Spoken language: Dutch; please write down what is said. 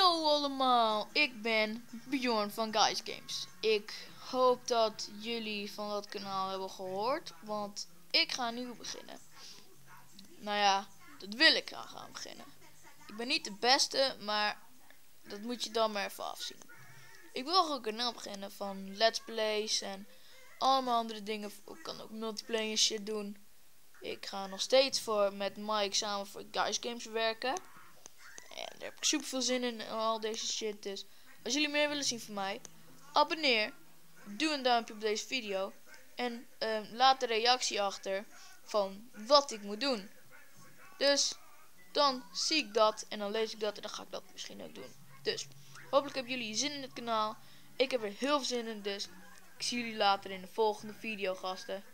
Hallo allemaal, ik ben Bjorn van Guys Games. Ik hoop dat jullie van dat kanaal hebben gehoord, want ik ga nu beginnen. Nou ja, dat wil ik graag gaan beginnen. Ik ben niet de beste, maar dat moet je dan maar even afzien. Ik wil gewoon een kanaal beginnen van let's plays en allemaal andere dingen. Ik kan ook multiplayer shit doen. Ik ga nog steeds met Mike samen voor Guys Games werken. En daar heb ik super veel zin in al deze shit. Dus als jullie meer willen zien van mij, abonneer. Doe een duimpje op deze video. En laat de reactie achter van wat ik moet doen. Dus dan zie ik dat en dan lees ik dat en dan ga ik dat misschien ook doen. Dus hopelijk hebben jullie zin in het kanaal. Ik heb er heel veel zin in, dus ik zie jullie later in de volgende video, gasten.